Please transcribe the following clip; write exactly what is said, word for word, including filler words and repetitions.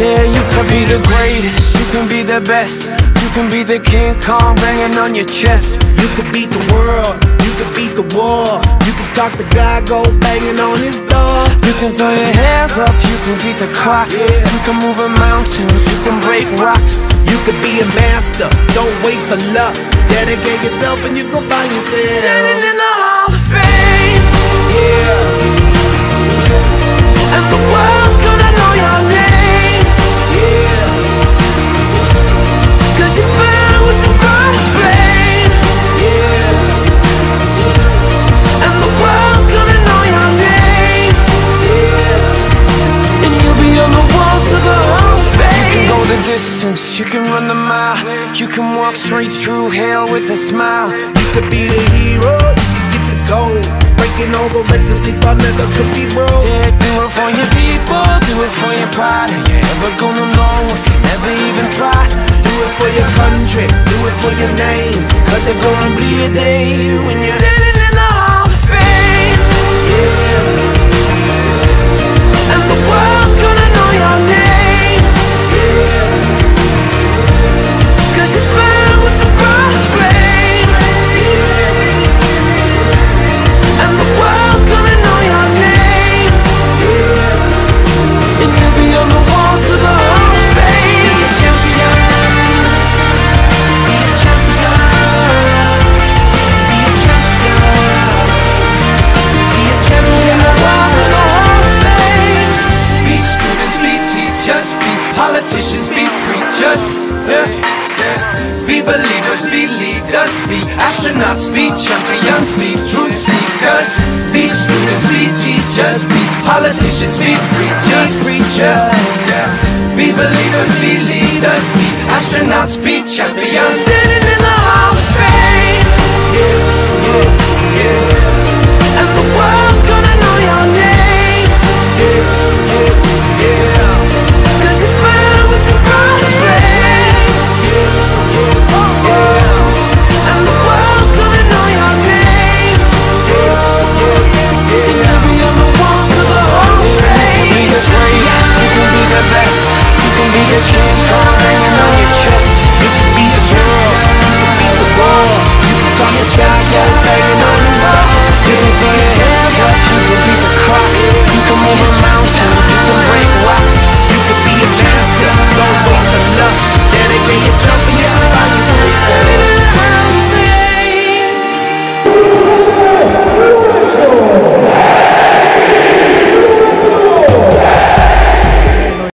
Yeah, you can be the greatest, you can be the best, you can be the King Kong banging on your chest. You can beat the world, you can beat the war, you can talk to God, go banging on his door. You can throw your hands up, you can beat the clock, yeah. You can move a mountain, you can break rocks. You can be a master, don't wait for luck. Dedicate yourself and you gon' find yourself standing in the Hall of Fame. Yeah. And the world's gonna know your name. Yeah. Cause you burn with the brightest flame. Yeah. And the world's gonna know your name. Yeah. And you'll be on the walls of the Hall of Fame. You can go the distance, you can run the mile, you can walk straight through hell with a smile. You could be the hero, you can get the gold, breaking all the records they thought never could be broke. Yeah, do it for your people, do it for your pride. Are you ever gonna know if you never even try? Do it for your country, do it for your name, cause there's gonna be a day when you're standing in the Hall of Fame. Yeah. And the world's gonna know your name. Yeah. Cause you burn with the brightest flame. Yeah. And the world's gonna know your name. Yeah. And you'll be on the walls of the Hall of Fame. Be a champion, be a champion, be a champion, be a champion. The walls of the Hall of Fame. Be students, be teachers, be politicians, be preachers. Yeah. Be believers, be leaders, be astronauts, be champions, be truth seekers. Be students, be teachers, be politicians, be preachers, preachers. Yeah. Be believers, be leaders, be astronauts, be champions.